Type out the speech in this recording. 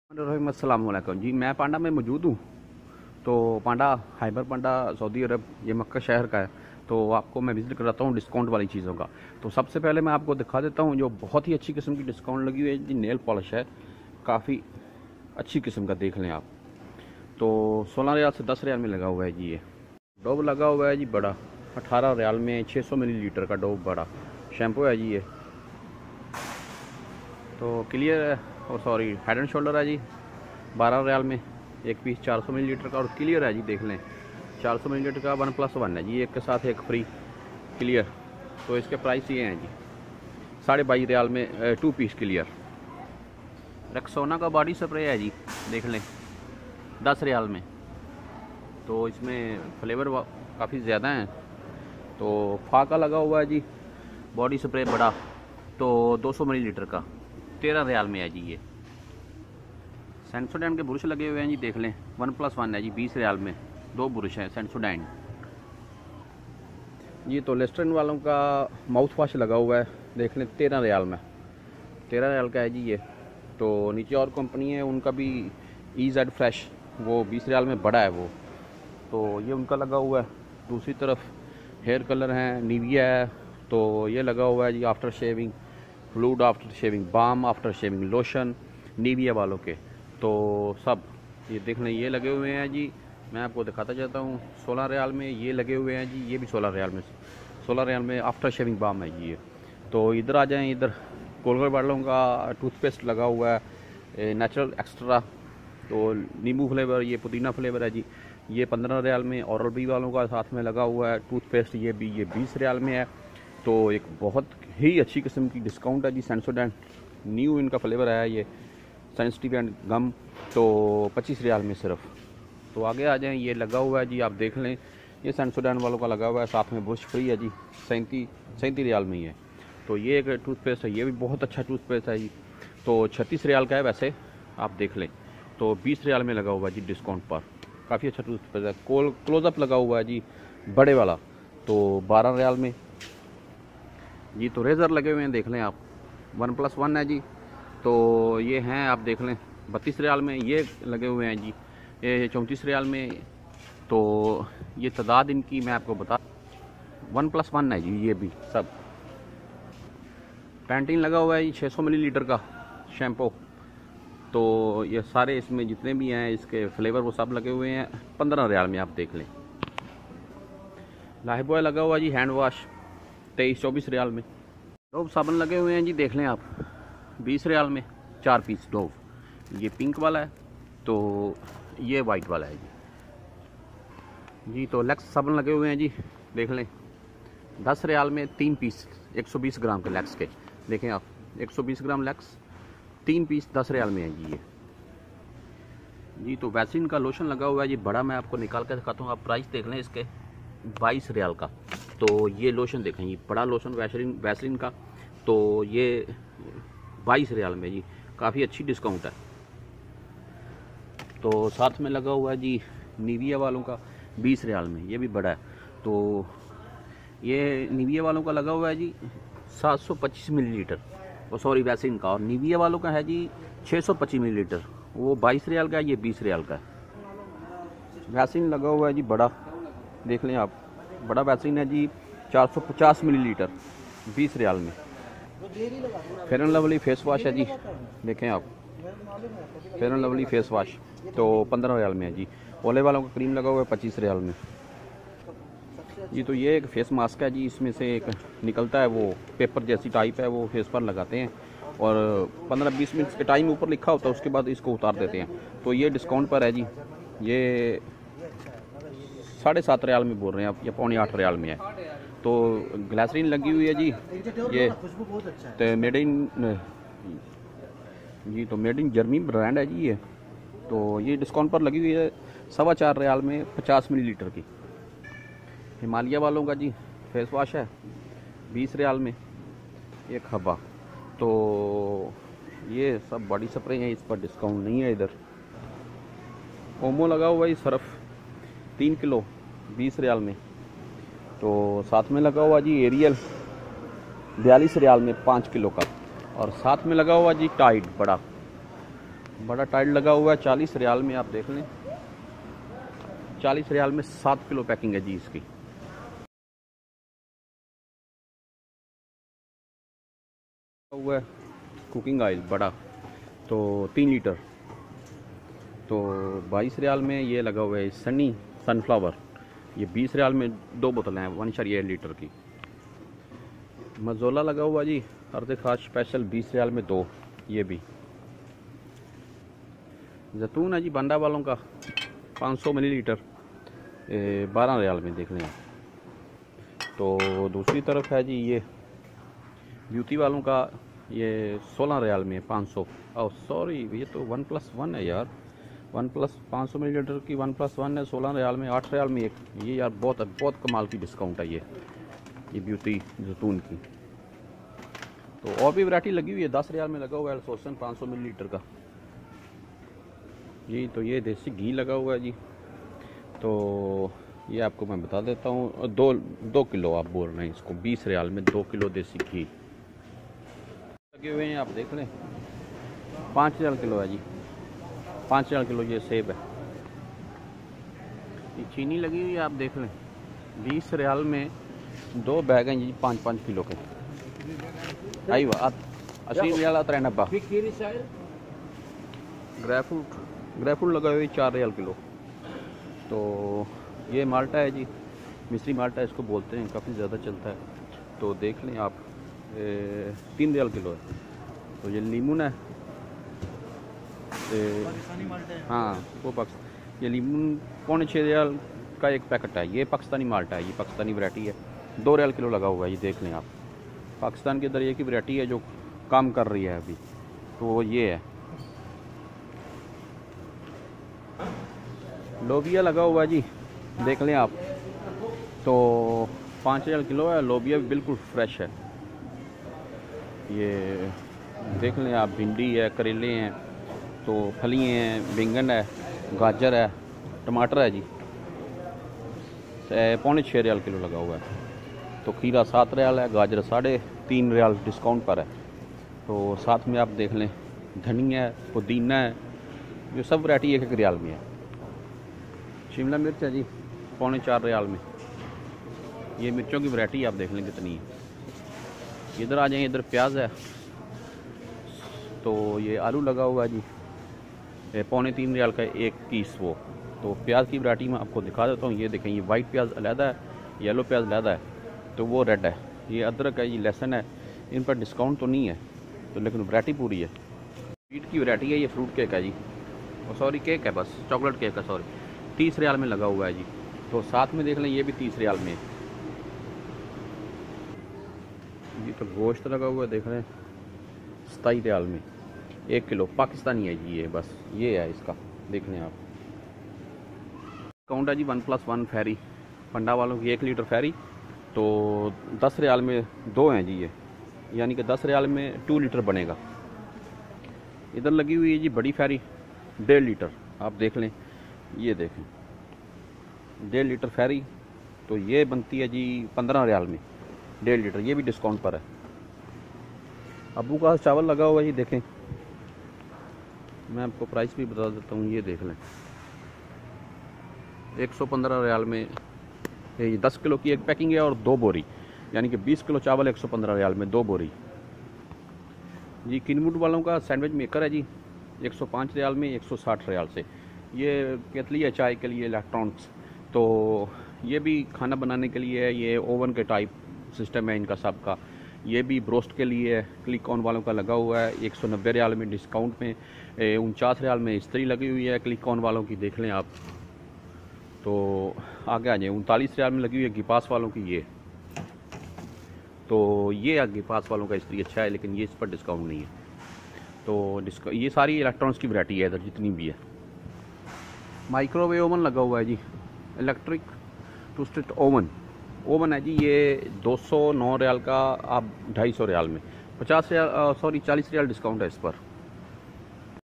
अस्सलामुअलैकुम जी। मैं पांडा में मौजूद हूँ। तो पांडा हाइबर पांडा सऊदी अरब ये मक्का शहर का है। तो आपको मैं विज़िट कराता हूँ डिस्काउंट वाली चीज़ों का। तो सबसे पहले मैं आपको दिखा देता हूँ जो बहुत ही अच्छी किस्म की डिस्काउंट लगी हुई है जी। नेल पॉलिश है, काफ़ी अच्छी किस्म का, देख लें आप। तो 16 रियाल से 10 रियाल में लगा हुआ है जी। ये डोव लगा हुआ है जी बड़ा, 18 रियाल में 600 मिलीलीटर का डोव बड़ा शैम्पू है जी। ये तो क्लियर है, और सॉरी हेड एंड शोल्डर है जी 12 रियाल में एक पीस 400 मिलीलीटर का। और क्लियर है जी, देख लें 400 मिलीलीटर का 1+1 है जी, एक के साथ एक फ्री क्लियर। तो इसके प्राइस ये हैं जी 22.5 रियाल में 2 पीस क्लियर। रेक्सोना का बॉडी स्प्रे है जी, देख लें 10 रियाल में। तो इसमें फ्लेवर काफ़ी ज़्यादा हैं। तो फाका लगा हुआ है जी बॉडी स्प्रे बड़ा, तो 200 मिलीलीटर का 13 रियाल में है जी। ये सेंसोडाइन के ब्रश लगे हुए हैं जी, देख लें 1+1 है जी 20 रियाल में 2 ब्रश हैं सेंसोडाइन जी। तो लेस्टरन वालों का माउथ वॉश लगा हुआ है, देख लें 13 रियाल में, 13 रियाल का है जी ये। तो नीचे और कंपनी है उनका भी EZ फ्रेश, वो 20 रियाल में बड़ा है वो। तो ये उनका लगा हुआ है। दूसरी तरफ हेयर कलर है, निविया है, तो ये लगा हुआ है जी after shaving fluid, after shaving balm, after shaving lotion Nivea वालों के। तो सब ये देख लें ये लगे हुए हैं जी। मैं आपको दिखाता जाता हूँ। 16 रियाल में ये लगे हुए हैं जी, ये भी 16 रियाल में, 16 रियाल में आफ्टर शेविंग बाम है जी ये। तो इधर आ जाएँ, इधर कोलगेट वालों का टूथपेस्ट लगा हुआ है नेचुरल एक्स्ट्रा, तो नींबू फ्लेवर, ये पुदीना फ्लेवर है जी, ये 15 रियाल में। ओरल बी वालों का साथ में लगा हुआ है टूथपेस्ट, ये भी ये 20 रियाल में है। तो एक बहुत ही अच्छी किस्म की डिस्काउंट है जी। सेंसोडाइन न्यू इनका फ्लेवर है ये सेंसिटिव एंड गम, तो 25 रियाल में सिर्फ। तो आगे आ जाएं, ये लगा हुआ है जी, आप देख लें ये सेंसोडाइन वालों का लगा हुआ है, साथ में ब्रश फ्री है जी 37 रियाल में ही है। तो ये एक टूथपेस्ट है, ये भी बहुत अच्छा टूथपेस्ट है जी। तो 36 रियाल का है वैसे, आप देख लें। तो 20 रियाल में लगा हुआ है जी डिस्काउंट पर, काफ़ी अच्छा टूथपेस्ट है। क्लोजअप लगा हुआ है जी बड़े वाला, तो 12 रियाल में जी। तो रेज़र लगे हुए हैं, देख लें आप 1+1 है जी। तो ये हैं, आप देख लें 32 रियाल में। ये लगे हुए हैं जी, ये 34 रियाल में। तो ये तादाद इनकी मैं आपको बता, 1+1 है जी ये भी सब। पैंटीन लगा हुआ है जी 600 मिलीलीटर का शैम्पू। तो ये सारे इसमें जितने भी हैं इसके फ्लेवर वो सब लगे हुए हैं 15 रियाल में, आप देख लें। लाइफ बॉय लगा हुआ जी हैंड वॉश 23-24 रियाल में। डोव साबुन लगे हुए हैं जी, देख लें आप 20 रियाल में 4 पीस डोव। ये पिंक वाला है, तो ये वाइट वाला है जी। तो लैक्स साबुन लगे हुए हैं जी, देख लें 10 रियाल में 3 पीस 120 ग्राम के लैक्स के, देखें आप 120 ग्राम लैक्स 3 पीस 10 रियाल में है जी ये जी। तो वैसलीन का लोशन लगा हुआ है जी बड़ा, मैं आपको निकाल कर दिखाता हूँ, आप प्राइस देख लें इसके 22 रियाल का। तो ये लोशन देखें, ये बड़ा लोशन वैसलीन का, तो ये 22 रियाल में जी, काफ़ी अच्छी डिस्काउंट है। तो साथ में लगा हुआ है जी निविया वालों का 20 रियाल में, ये भी बड़ा है। तो ये निविया वालों का लगा हुआ है जी 725 मिलीलीटर, और सॉरी वैसलीन का। और निविया वालों का है जी 625 मिलीलीटर, वो 22 रियाल का है, ये 20 रियाल का है। वैसलीन लगा हुआ है जी बड़ा, देख लें आप बड़ा वैसलीन है जी 450 मिलीलीटर 20 रियाल में। Fair and Lovely face wash है जी, देखें आप Fair and Lovely face wash, तो 15 रियाल में है जी। ओले वालों का क्रीम लगा हुआ है 25 रियाल में जी। तो ये एक फेस मास्क है जी, इसमें से एक निकलता है, वो पेपर जैसी टाइप है, वो फेस पर लगाते हैं और 15-20 मिनट के टाइम ऊपर लिखा होता है, उसके बाद इसको उतार देते हैं। तो ये डिस्काउंट पर है जी, ये 7.5 रियाल में बोल रहे हैं आप, या 7.25 रियाल में है। तो ग्लिसरीन लगी हुई है जी, ये तो मेड इन जी, तो मेड इन जर्मनी ब्रांड है जी ये। तो ये डिस्काउंट पर लगी हुई है 4.25 रियाल में 50 मिलीलीटर की। हिमालय वालों का जी फेस वॉश है 20 रियाल में एक हब्बा। तो ये सब बॉडी स्प्रे हैं, इस पर डिस्काउंट नहीं है। इधर ओमो लगा हुआ है सर्फ 3 किलो 20 रियाल में। तो साथ में लगा हुआ जी एरियल 42 रियाल में 5 किलो का। और साथ में लगा हुआ जी टाइड बड़ा बड़ा टाइट लगा हुआ है 40 रियाल में, आप देख लें 40 रियाल में 7 किलो पैकिंग है जी इसकी। हुआ है कुकिंग ऑयल बड़ा, तो 3 लीटर, तो 22 रियाल में ये लगा हुआ है सनी सनफ्लावर, ये 20 रियाल में 2 बोतलें हैं 1.8 लीटर की। मज़ोला लगा हुआ जी अर्ज़ खास स्पेशल 20 रियाल में 2, ये भी। जैतून है जी बांडा वालों का 500 मिलीलीटर 12 रियाल में, देख लें आप। तो दूसरी तरफ है जी ये ब्यूटी वालों का, ये 16 रियाल में 500। ओह सॉरी, ये तो 1+1 है यार, 500 मिलीलीटर की 1+1 है 16 रियाल में, 8 रियाल में एक। ये यार बहुत कमाल की डिस्काउंट है ये ब्यूटी जैतून की। तो और भी वैरायटी लगी हुई है, 10 रियाल में लगा हुआ है अल्फोसन 500 मिलीलीटर का। ये देसी घी लगा हुआ है जी, तो ये आपको मैं बता देता हूँ, 2 किलो आप बोल रहे हैं इसको, 20 रियाल में 2 किलो देसी घी लगे हुए हैं, आप देख लें 5 रियाल किलो है जी, 5 रियाल किलो ये सेब है। ये चीनी लगी हुई है, आप देख लें 20 रियाल में 2 बैग हैं जी 5-5 किलो के। आई वाह 80 रियाल आता है 90। ग्रेपफ्रूट लगा हुआ है 4 रियाल किलो। तो ये माल्टा है जी, मिस्री माल्टा इसको बोलते हैं, काफ़ी ज़्यादा चलता है, तो देख लें आप 3 रियाल किलो है। तो ये लीमन है, पाकिस्तानी माल्टा है। हाँ वो ये लीमन 6.25 रियाल का एक पैकेट है, ये पाकिस्तानी माल्टा है, ये पाकिस्तानी वैरायटी है, 2 रियाल किलो लगा हुआ है। ये देख लें आप, पाकिस्तान के अंदर ये की वैरायटी है जो काम कर रही है अभी, तो ये है। लोबिया लगा हुआ है जी, देख लें आप, तो 5 रियाल किलो है। लोबिया भी बिल्कुल फ्रेश है, ये देख लें आप। भिंडी है, करेले हैं, तो फली हैं, बैंगन है, गाजर है, टमाटर है जी, 6.25 रियाल किलो लगा हुआ है। तो खीरा 7 रियाल है, गाजर 3.5 रियाल डिस्काउंट पर है। तो साथ में आप देख लें धनिया है, पुदीना है, जो सब वैरायटी 1-1 रियाल में है। शिमला मिर्च है जी 4.25 रियाल में, ये मिर्चों की वैरायटी आप देख लें कितनी है। इधर आ जाएं, इधर प्याज है, तो ये आलू लगा हुआ है जी 3.25 रियाल का 1 पीस वो। तो प्याज की वैरायटी मैं आपको दिखा देता हूँ, ये देखें, ये वाइट प्याज अलहदा है, येलो प्याज अलहदा है, तो वो रेड है। ये अदरक है, ये लहसुन है, इन पर डिस्काउंट तो नहीं है, तो लेकिन वैरायटी पूरी है। स्वीट की वैरायटी है, ये फ्रूट केक है जी, सॉरी केक है, बस चॉकलेट केक है, सॉरी 30 रियाल में लगा हुआ है जी। तो साथ में देख लें ये भी 30 रियाल में है। ये तो गोश्त लगा हुआ है, देख रहे हैं 27 रियाल में 1 किलो, पाकिस्तानी है जी ये, बस ये है इसका, देख लें आप। डिस्काउंट है जी 1+1 फेरी, पंडा वालों की 1 लीटर फेरी, तो 10 रियाल में 2 हैं जी ये, यानी कि 10 रियाल में 2 लीटर बनेगा। इधर लगी हुई है जी बड़ी फेरी 1.5 लीटर, आप देख लें, ये देखें 1.5 लीटर फेरी, तो ये बनती है जी 15 रियाल में 1.5 लीटर, ये भी डिस्काउंट पर है। अबू का चावल लगा हुआ है जी, देखें मैं आपको प्राइस भी बता देता हूँ, ये देख लें 115 रियाल में ये 10 किलो की एक पैकिंग है, और 2 बोरी, यानी कि 20 किलो चावल 115 रियाल में 2 बोरी जी। किनमुट वालों का सैंडविच मेकर है जी 105 रियाल में 160 रियाल से। ये केतली है चाय के लिए, इलेक्ट्रॉनिक्स, तो ये भी खाना बनाने के लिए है, ये ओवन के टाइप सिस्टम है इनका सबका। ये भी ब्रोस्ट के लिए है, क्लिक ऑन वालों का लगा हुआ है 190 रियाल में डिस्काउंट में, 49 रियाल में इस्त्री लगी हुई है क्लिक ऑन वालों की, देख लें आप। तो आगे आ जाए 39 रियाल में लगी हुई है गिपास वालों की ये, तो ये गिपास वालों का इस्त्री अच्छा है, लेकिन ये इस पर डिस्काउंट नहीं है। तो ये सारी इलेक्ट्रॉनिक्स की वैरायटी है इधर जितनी भी है। माइक्रोवेव ओवन लगा हुआ है जी, इलेक्ट्रिक टोस्टेड ओवन है जी, ये 209 रियाल का, आप 250 रियाल में 40 रियाल डिस्काउंट है इस पर।